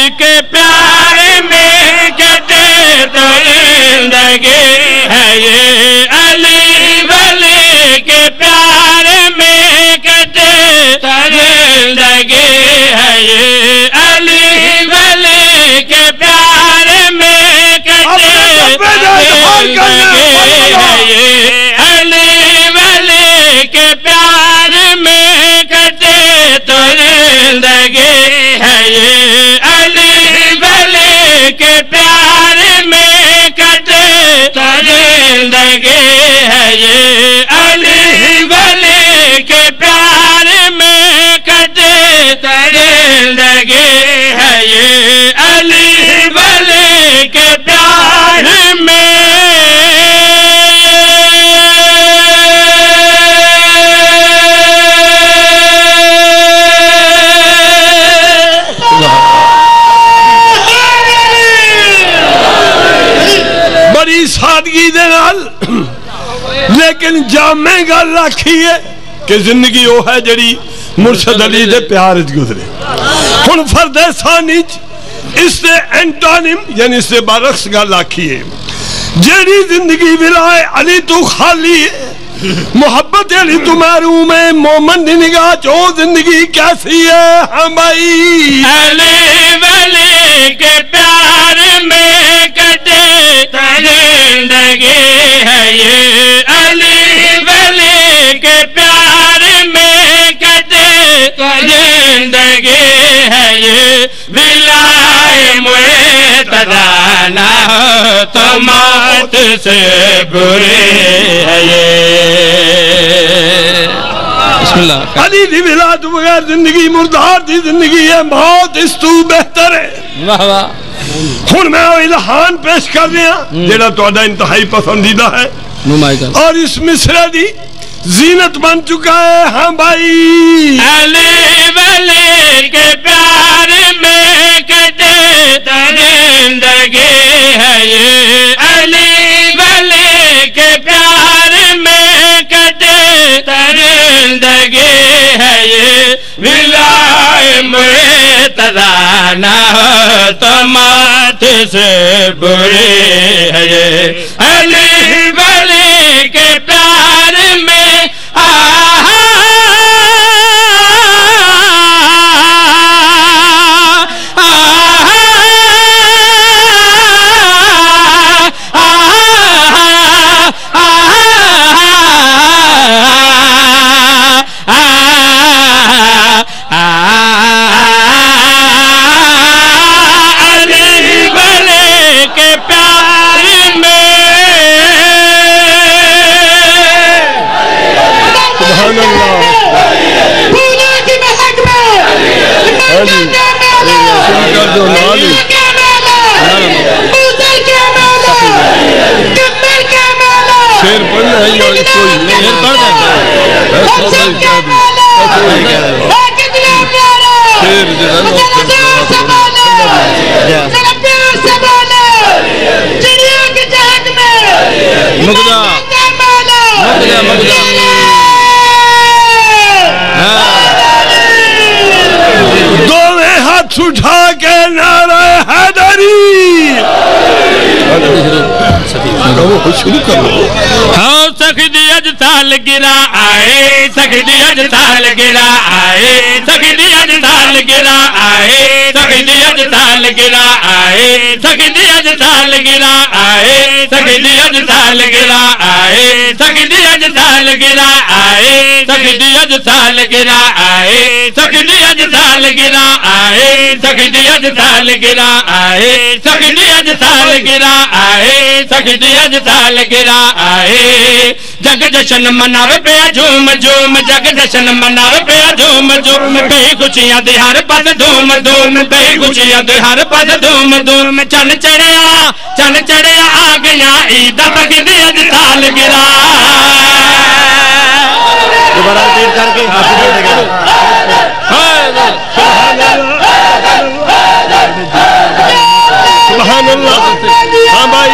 کے پیار میں کٹے تو زندگی ہے یہ علی ولی کے پیار میں کٹے تو زندگی ہے یہ علی ولی کے پیار میں کٹے تو زندگی ہے یہ علی ولی کے پیار میں کٹے تو زندگی ہے یہ علی ولی کے پیار میں کٹے تو زندگی ہے یہ علی ولی کے پیار میں کٹے تو زندگی ہے یہ علی ولی کے پیار میں بڑی سادگی دے نال لیکن جامع گل رکھی ہے کہ زندگی وہ ہے جڑی مرشد علی دے پیار وچ گزرے ہن فرد ثانی اس سے اینٹونیم یعنی اس سے برعکس گل آکھی ہے جڑی زندگی ولائے علی تو خالی ہے محبت علی تو محروم ہے مومن دی نگاہ چو زندگی کیسی ہے ہاں بھائی علی ولی کے پیار میں کٹے تو زندگی ہے یہ علی ولی کے پیار میں کٹے تو زندگی ہے یہ ولائے معتدی نہ ہو تو موت سے بری ہے یہ بسم اللہ علی دی ولایت بغیر زندگی مردار دی زندگی ہے موت اس تو بہتر ہے واہ واہ ہن میں الہان پیش کر رہا جیڑا تہاڈا انتہائی پسندیدہ ہے اور اس مصرع دی زینت بن چکا ہے ہاں بھائی علی ولی کے پیار میں کٹے تو زندگی ہے یہ علی ولی کے پیار میں کٹے تو زندگی ہے یہ ولائے معتدی نہ ہو تو موت سے بری ہے یہ علی ولی کے پیار میں شیر پڑھنا ہے یا کوئی شیر پڑھ دیں شیر مقدہ دوویں ہاتھ اٹھا کے نعرہ حیدری شروع کرو ہاں سختی اجتال گرا آئے سختی اجتال گرا آئے سختی اجتال گرا آئے سختی اجتال گرا آئے سختی اجتال گرا آئے سختی اجتال گرا آئے سختی اجتال گرا آئے سختی اجتال گرا آئے سختی اجتال گرا آئے سختی اجتال گرا آئے سختی اجتال گرا آئے سختی اجتال گرا آئے جگ جشن مناوے پیا جھوم جھوم جگ جشن مناوے پیا جھوم جھوم بے خوشیاں دے ہر پاس دھوم دھوم بے خوشیاں دے ہر پاس دھوم دھوم چن چڑھیا آ گیا عید سختی اجتال گرا دوبارہ ریپیٹ کر کے سبحان اللہ ہاں بھائی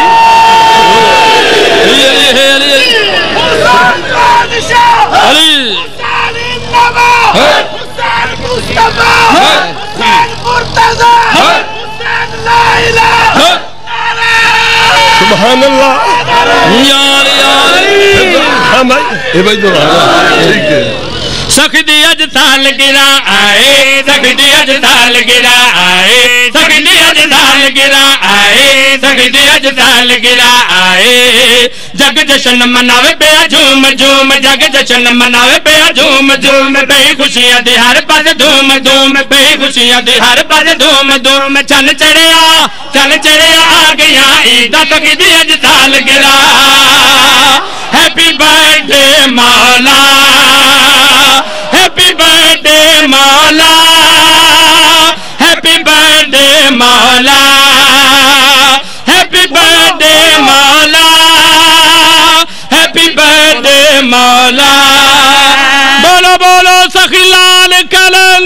سبحان اللہ یار یار ہاں بھائی اے بھائی تو ٹھیک ہے سختی اج سال گرا آئے سختی اج سال گرا آئے سختی اج سال گرا آئے سختی اج سال گرا آئے جگ جشن مناوے پیا جھوم جھوم جگ جشن مناوے پیا جھوم جھوم بے خوشیاں دی ہر پاس دھوم دھوم بے خوشیاں دی ہر پاس دھوم دھوم چن چڑھیا آ گیا عید سختی اج سال گرا ہیپی برتھ ڈے مولا ہیپی برتھ ڈے مولا ہیپی برتھ ڈے مولا ہیپی برتھ ڈے مولا ہیپی برتھ ڈے مولا بولو بولو سخی لال کلن